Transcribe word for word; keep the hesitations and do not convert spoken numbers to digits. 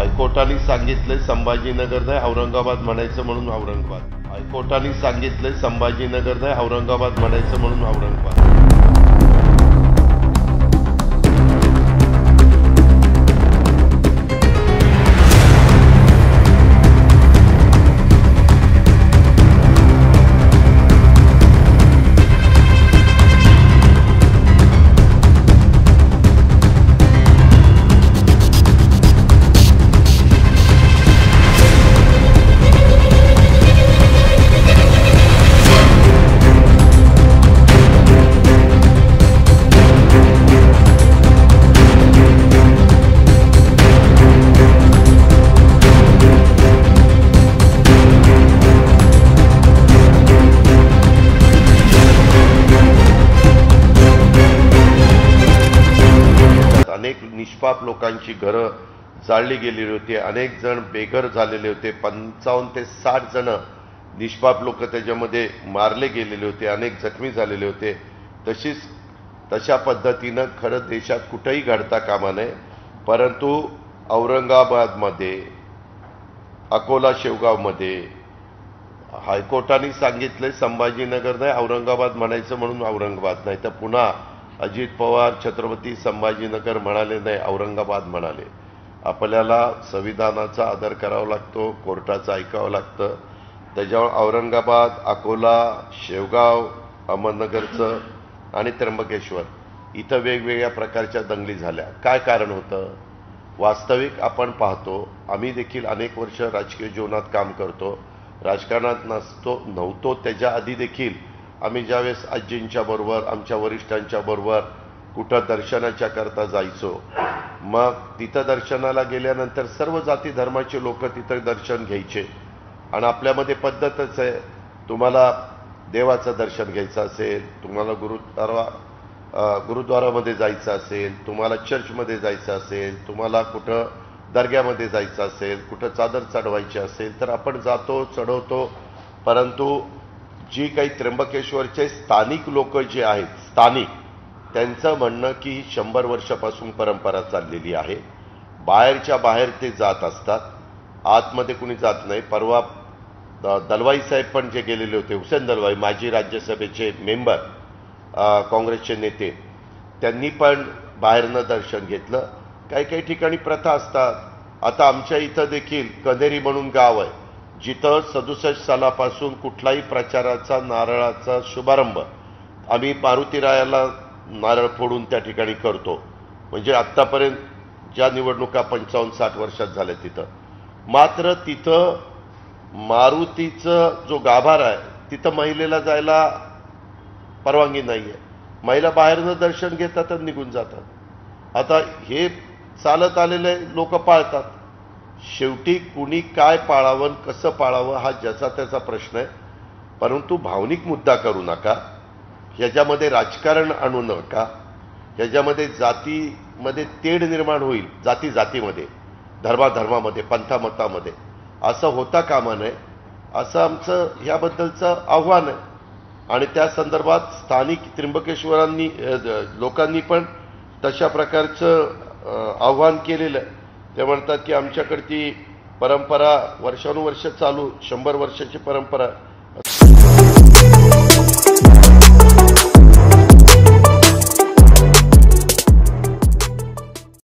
हायकोर्टाने सांगितले संभाजीनगर नाही औरंगाबाद म्हणायचं म्हणून औरंगाबाद. हायकोर्टाने सांगितले संभाजीनगर नाही औरंगाबाद म्हणायचं म्हणून औरंगाबाद. अनेक निष्पाप लोकांची घरं जाळली गेलेली होती, अनेक जण बेघर झालेले होते, पंचावन्न ते साठ जण निष्पाप लोक त्याच्यामध्ये मारले गेलेले होते, अनेक जखमी झालेले होते. तशीच तशा पद्धतीनं खरं देशात कुठेही घडता कामा नये. परंतु औरंगाबादमध्ये, अकोला शेवगावमध्ये हायकोर्टाने सांगितले संभाजीनगर नाही औरंगाबाद म्हणायचं म्हणून औरंगाबाद नाही, तर पुन्हा अजित पवार छत्रपती संभाजीनगर म्हणाले नाही औरंगाबाद म्हणाले. आपल्याला संविधानाचा आदर करावा लागतो, कोर्टाचं ऐकावं लागतं. त्याच्यावर औरंगाबाद, अकोला, शेवगाव, अहमदनगरचं आणि त्र्यंबकेश्वर इथं वेगवेगळ्या प्रकारच्या दंगली झाल्या. काय कारण होतं? वास्तविक आपण पाहतो, आम्ही देखील अनेक वर्ष राजकीय जीवनात काम करतो, राजकारणात नसतो नव्हतो त्याच्या आधी देखील आम्ही ज्यावेळेस आजींच्या बरोबर, आमच्या वरिष्ठांच्या बरोबर कुठं दर्शनाच्या करता जायचो, मग तिथं दर्शनाला गेल्यानंतर सर्व जाती धर्माचे लोक तिथं दर्शन घ्यायचे. आणि आपल्यामध्ये पद्धतच आहे, तुम्हाला देवाचं दर्शन घ्यायचं असेल, तुम्हाला गुरुद्वारा गुरुद्वारामध्ये जायचं असेल, तुम्हाला चर्चमध्ये जायचं असेल, तुम्हाला कुठं दर्ग्यामध्ये जायचं असेल, कुठं चादर चढवायची असेल तर आपण जातो, चढवतो. परंतु जी काही त्र्यंबकेश्वरचे स्थानिक लोक जे आहेत, स्थानिक, त्यांचं म्हणणं की शंभर वर्षापासून परंपरा चाललेली आहे. बाहेरच्या बाहेर ते जात असतात, आतमध्ये कुणी जात नाही. परवा दलवाई साहेब पण जे गेलेले होते, हुसेन दलवाई, माजी राज्यसभेचे मेंबर, काँग्रेसचे नेते, त्यांनी पण बाहेरनं दर्शन घेतलं. काही काही ठिकाणी प्रथा असतात. आता आमच्या इथं देखील कनेरी म्हणून गाव आहे, जिथं सदुसष्ट सालापासून कुठलाही प्रचाराचा, नारळाचा शुभारंभ आम्ही मारुतीरायाला नारळ फोडून त्या ठिकाणी करतो. म्हणजे आत्तापर्यंत ज्या निवडणुका पंचावन्न साठ वर्षात झाल्या तिथं, मात्र तिथं मारुतीचं जो गाभार आहे तिथं महिलेला जायला परवानगी नाही आहे. महिला बाहेरनं दर्शन घेतात आणि निघून जातात. आता हे चालत आलेले लोक पाळतात. शेवटी कुणी काय पाळावं, कसं पाळावं हा ज्याचा त्याचा प्रश्न आहे. परंतु भावनिक मुद्दा करू नका, ह्याच्यामध्ये राजकारण आणू नका, ह्याच्यामध्ये जातीमध्ये तेढ निर्माण होईल, जाती जातीमध्ये, धर्माधर्मामध्ये, पंथामतामध्ये असं होता कामा नये, असं आमचं ह्याबद्दलचं आव्हान आहे. आणि त्या संदर्भात स्थानिक त्र्यंबकेश्वरांनी लोकांनी पण तशा प्रकारचं आव्हान केलेलं आहे. ते म्हणतात की आमच्याकडची परंपरा वर्षानुवर्ष चालू, शंभर वर्षाची परंपरा